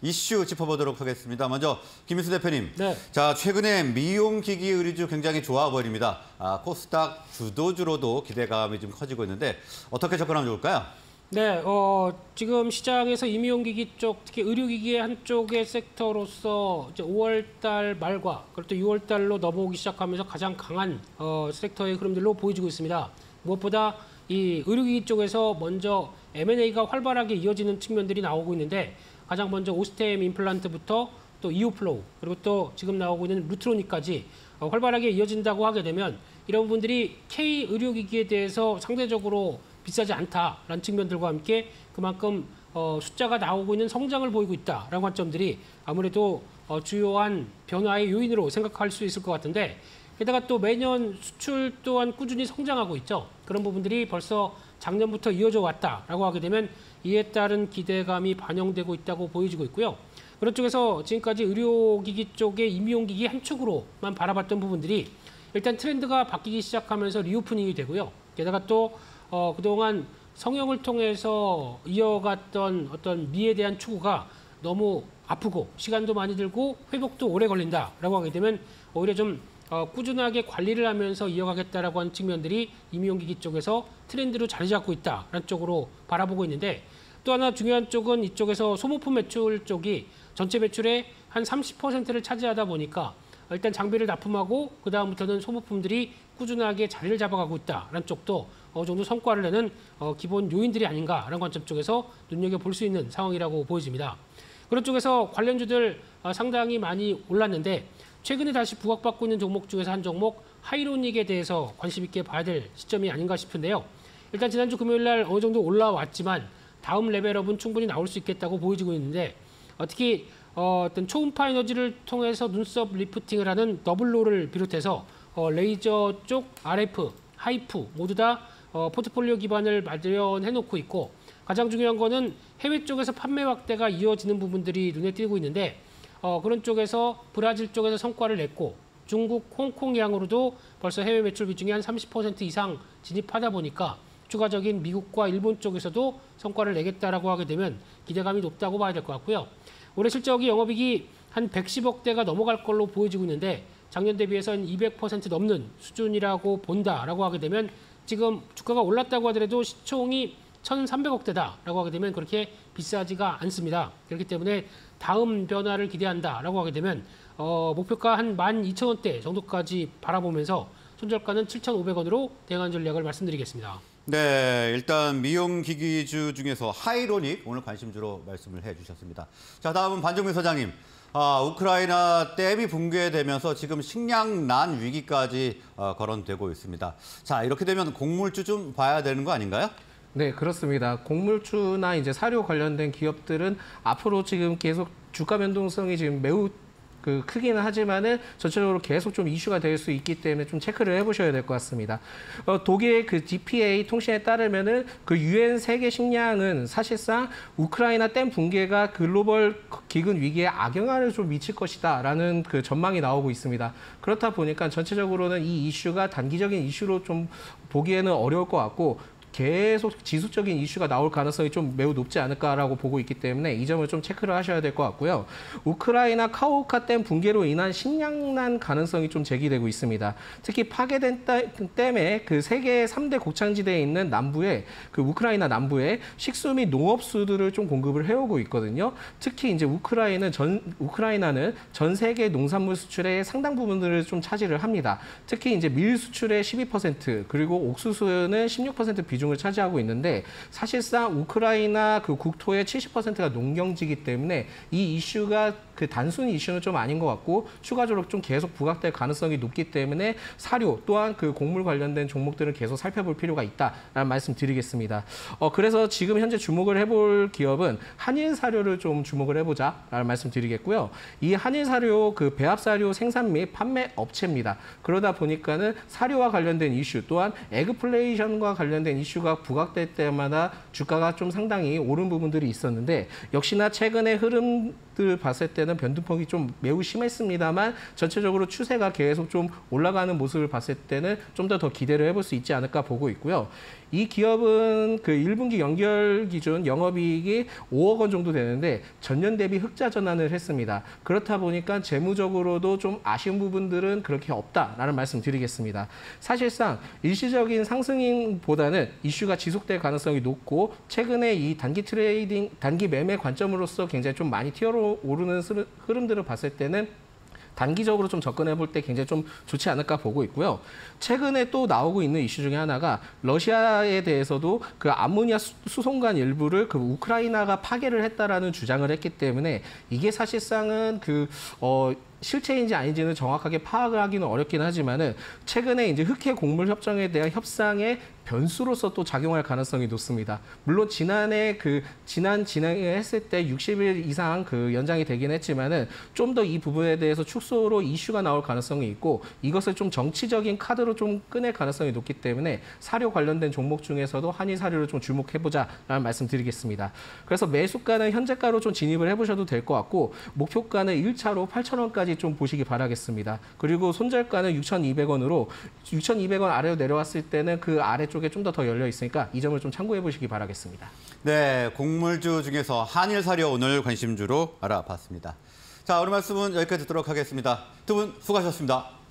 이슈 짚어보도록 하겠습니다. 먼저 김민수 대표님. 네. 자, 최근에 미용기기 의류주 굉장히 좋아 보입니다. 코스닥 주도주로도 기대감이 좀 커지고 있는데 어떻게 접근하면 좋을까요? 네, 지금 시장에서 임용기기 쪽, 특히 의료기기의 한쪽의 섹터로서 이제 5월달 말과 그리고 또 6월달로 넘어오기 시작하면서 가장 강한 섹터의 흐름들로 보여지고 있습니다. 무엇보다 이 의료기기 쪽에서 먼저 M&A가 활발하게 이어지는 측면들이 나오고 있는데 가장 먼저 오스템 임플란트부터 또 이오플로우 그리고 또 지금 나오고 있는 루트로닉까지 활발하게 이어진다고 하게 되면 이런 부분들이 K 의료기기에 대해서 상대적으로 비싸지 않다라는 측면들과 함께 그만큼 숫자가 나오고 있는 성장을 보이고 있다라는 관점들이 아무래도 주요한 변화의 요인으로 생각할 수 있을 것 같은데 게다가 또 매년 수출 또한 꾸준히 성장하고 있죠. 그런 부분들이 벌써 작년부터 이어져 왔다라고 하게 되면 이에 따른 기대감이 반영되고 있다고 보여지고 있고요. 그런 쪽에서 지금까지 의료기기 쪽의 임용기기 한 축으로만 바라봤던 부분들이 일단 트렌드가 바뀌기 시작하면서 리오프닝이 되고요. 게다가 또 그동안 성형을 통해서 이어갔던 어떤 미에 대한 추구가 너무 아프고 시간도 많이 들고 회복도 오래 걸린다라고 하게 되면 오히려 좀 꾸준하게 관리를 하면서 이어가겠다라고 하는 측면들이 임용기기 쪽에서 트렌드로 자리 잡고 있다라는 쪽으로 바라보고 있는데 또 하나 중요한 쪽은 이쪽에서 소모품 매출 쪽이 전체 매출의 한 30%를 차지하다 보니까 일단 장비를 납품하고 그 다음부터는 소모품들이 꾸준하게 자리를 잡아가고 있다라는 쪽도 어느 정도 성과를 내는 기본 요인들이 아닌가라는 관점 쪽에서 눈여겨볼 수 있는 상황이라고 보여집니다. 그런 쪽에서 관련주들 상당히 많이 올랐는데 최근에 다시 부각받고 있는 종목 중에서 한 종목 하이로닉에 대해서 관심 있게 봐야 될 시점이 아닌가 싶은데요. 일단 지난주 금요일 날 어느 정도 올라왔지만 다음 레벨업은 충분히 나올 수 있겠다고 보여지고 있는데 특히 어떤 초음파 에너지를 통해서 눈썹 리프팅을 하는 더블로를 비롯해서 레이저 쪽 RF, 하이프 모두 다 포트폴리오 기반을 마련해 놓고 있고 가장 중요한 거는 해외 쪽에서 판매 확대가 이어지는 부분들이 눈에 띄고 있는데 그런 쪽에서 브라질 쪽에서 성과를 냈고 중국, 홍콩 양으로도 벌써 해외 매출 비중이 한 30% 이상 진입하다 보니까 추가적인 미국과 일본 쪽에서도 성과를 내겠다라고 하게 되면 기대감이 높다고 봐야 될 것 같고요. 올해 실적이 영업이익이 한 110억대가 넘어갈 걸로 보여지고 있는데 작년 대비해서는 200% 넘는 수준이라고 본다라고 하게 되면 지금 주가가 올랐다고 하더라도 시총이 1,300억대다라고 하게 되면 그렇게 비싸지가 않습니다. 그렇기 때문에 다음 변화를 기대한다라고 하게 되면 목표가 한 12,000원대 정도까지 바라보면서 손절가는 7,500원으로 대응한 전략을 말씀드리겠습니다. 네, 일단 미용기기주 중에서 하이로닉 오늘 관심주로 말씀을 해주셨습니다. 자, 다음은 반정민 소장님. 우크라이나 댐이 붕괴되면서 지금 식량난 위기까지 거론되고 있습니다. 자, 이렇게 되면 곡물주 좀 봐야 되는 거 아닌가요? 네, 그렇습니다. 곡물주나 이제 사료 관련된 기업들은 앞으로 지금 계속 주가 변동성이 지금 매우 크기는 하지만은 전체적으로 계속 좀 이슈가 될 수 있기 때문에 좀 체크를 해보셔야 될 것 같습니다. 독일 그 DPA 통신에 따르면은 그 유엔 세계 식량은 사실상 우크라이나 댐 붕괴가 글로벌 기근 위기에 악영향을 좀 미칠 것이다라는 그 전망이 나오고 있습니다. 그렇다 보니까 전체적으로는 이 이슈가 단기적인 이슈로 좀 보기에는 어려울 것 같고. 계속 지속적인 이슈가 나올 가능성이 좀 매우 높지 않을까라고 보고 있기 때문에 이 점을 좀 체크를 하셔야 될 것 같고요. 우크라이나 카호카 댐 붕괴로 인한 식량난 가능성이 좀 제기되고 있습니다. 특히 파괴된 댐에 그 세계 3대 곡창지대에 있는 남부에 그 우크라이나 남부에 식수 및 농업수들을 좀 공급을 해오고 있거든요. 특히 이제 우크라이나는 전 세계 농산물 수출의 상당 부분들을 좀 차지를 합니다. 특히 이제 밀 수출의 12% 그리고 옥수수는 16% 비중을 차지하고 있는데 사실상 우크라이나 그 국토의 70%가 농경지이기 때문에 이 이슈가 그 단순히 이슈는 좀 아닌 것 같고 추가적으로 좀 계속 부각될 가능성이 높기 때문에 사료 또한 그 곡물 관련된 종목들을 계속 살펴볼 필요가 있다라는 말씀 드리겠습니다. 그래서 지금 현재 주목을 해볼 기업은 한일사료를 좀 주목을 해보자라는 말씀 드리겠고요. 이 한일사료 그 배합사료 생산 및 판매 업체입니다. 그러다 보니까는 사료와 관련된 이슈 또한 에그플레이션과 관련된 이슈가 부각될 때마다 주가가 좀 상당히 오른 부분들이 있었는데 역시나 최근의 흐름들 봤을 때 때는 변동폭이 좀 매우 심했습니다만 전체적으로 추세가 계속 좀 올라가는 모습을 봤을 때는 좀 더 기대를 해볼 수 있지 않을까 보고 있고요. 이 기업은 그 1분기 연결 기준 영업이익이 5억 원 정도 되는데 전년 대비 흑자 전환을 했습니다. 그렇다 보니까 재무적으로도 좀 아쉬운 부분들은 그렇게 없다라는 말씀 드리겠습니다. 사실상 일시적인 상승보다는 이슈가 지속될 가능성이 높고 최근에 이 단기 트레이딩, 단기 매매 관점으로서 굉장히 좀 많이 튀어오르는 흐름들을 봤을 때는 단기적으로 좀 접근해 볼 때 굉장히 좀 좋지 않을까 보고 있고요. 최근에 또 나오고 있는 이슈 중에 하나가 러시아에 대해서도 그 암모니아 수송관 일부를 그 우크라이나가 파괴를 했다라는 주장을 했기 때문에 이게 사실상은 실체인지 아닌지는 정확하게 파악을 하기는 어렵긴 하지만은 최근에 이제 흑해 곡물 협정에 대한 협상의 변수로서 또 작용할 가능성이 높습니다. 물론 지난해 진행을 했을 때 60일 이상 그 연장이 되긴 했지만은 좀 더 이 부분에 대해서 축소로 이슈가 나올 가능성이 있고 이것을 좀 정치적인 카드로 좀 꺼낼 가능성이 높기 때문에 사료 관련된 종목 중에서도 한일 사료를 좀 주목해보자라는 말씀드리겠습니다. 그래서 매수가는 현재가로 좀 진입을 해보셔도 될 것 같고 목표가는 1차로 8,000원까지 좀 보시기 바라겠습니다. 그리고 손절가는 6,200원으로 6,200원 아래로 내려왔을 때는 그 아래쪽에 좀 더 열려 있으니까 이 점을 좀 참고해 보시기 바라겠습니다. 네, 곡물주 중에서 한일 사료 오늘 관심주로 알아봤습니다. 자, 오늘 말씀은 여기까지 듣도록 하겠습니다. 두 분 수고하셨습니다.